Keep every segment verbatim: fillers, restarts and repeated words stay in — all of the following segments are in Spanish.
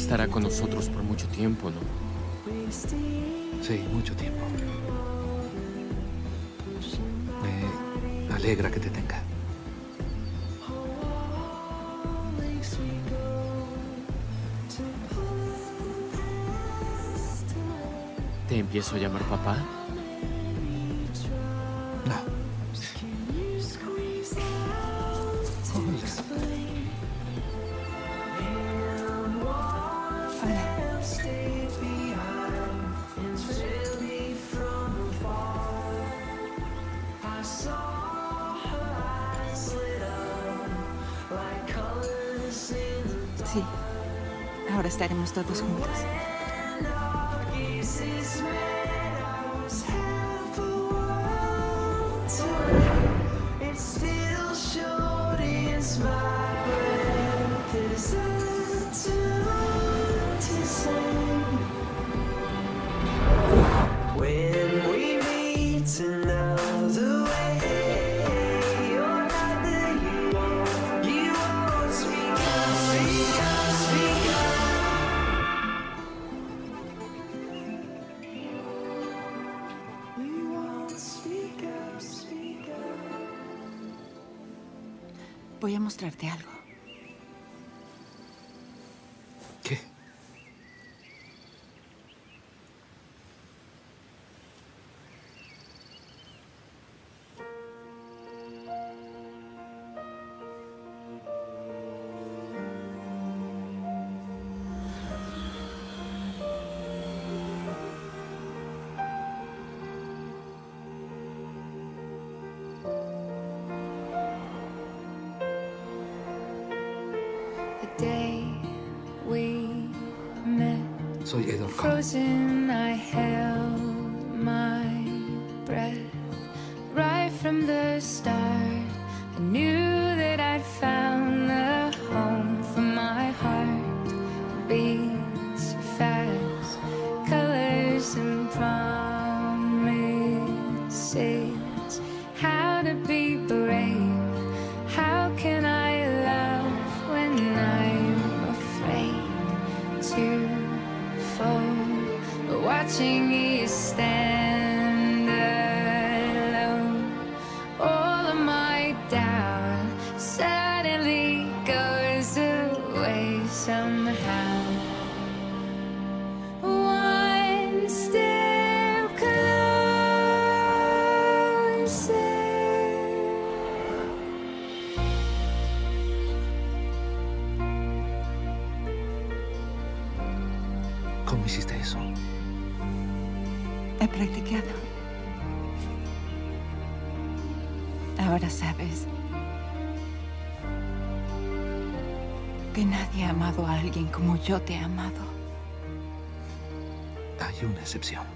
estará con nosotros por mucho tiempo, ¿no? Sí, mucho tiempo. Me alegra que te tenga. ¿Te empiezo a llamar papá? No. Hola. Sí. Ahora estaremos todos juntos. Voy a mostrarte algo. ¿Qué? Soy Edward Cullen. I held my breath right from the start. I knew that I'd found the home for my heart. Beats fast, colors and promises. How to be brave? How can I love when I'm afraid to? Watching you stand alone, all of my doubt suddenly goes away somehow. One step closer. ¿Cómo hiciste eso? He practicado. Ahora sabes que nadie ha amado a alguien como yo te he amado. Hay una excepción.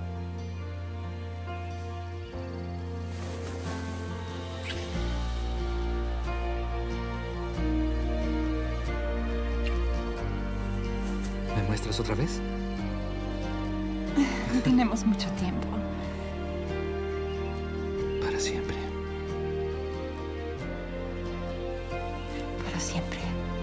¿Me muestras otra vez? Tenemos mucho tiempo. Para siempre. Para siempre.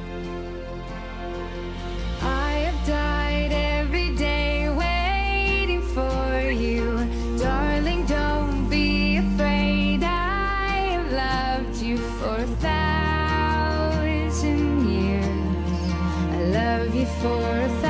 I have died every day waiting for you. Darling, don't be afraid. I have loved you for a thousand years. I love you for a thousand